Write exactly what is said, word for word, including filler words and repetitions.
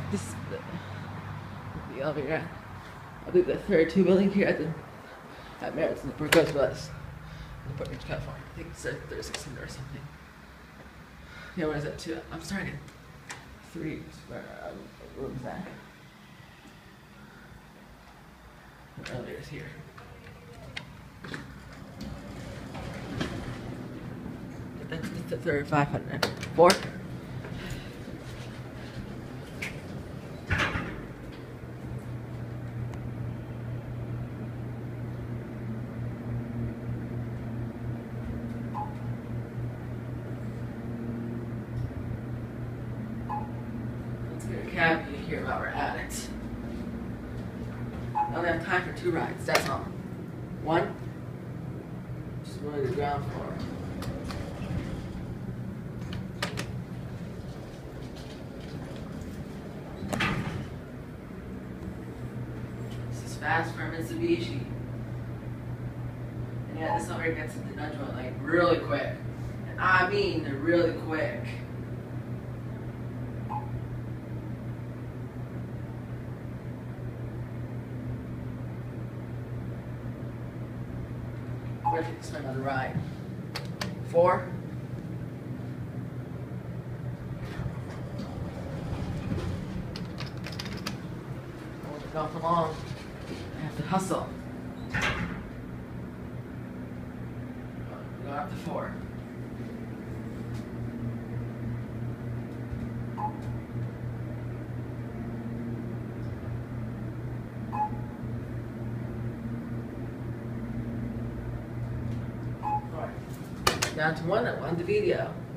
This is the, the elevator. I believe the thirty-two building here at the at Marriott's in Newport goes west. Newport Beach, California. I think it's like thirty-six hundred or something. Yeah, what is that? Two. I'm starting. Three. Where uh, rooms at? The elevator's here. That's the thirty-five hundred. Four. Let's get a cab here while we're at it. I only have time for two rides, that's all. One, just going to the ground floor. This is fast for Mitsubishi. And yeah, this elevator gets into Nudge Mode like really quick. And I mean really quick. We're going to take another ride. Four. I want to go for long. I have to hustle. Go up to four. Down to one, I won the video.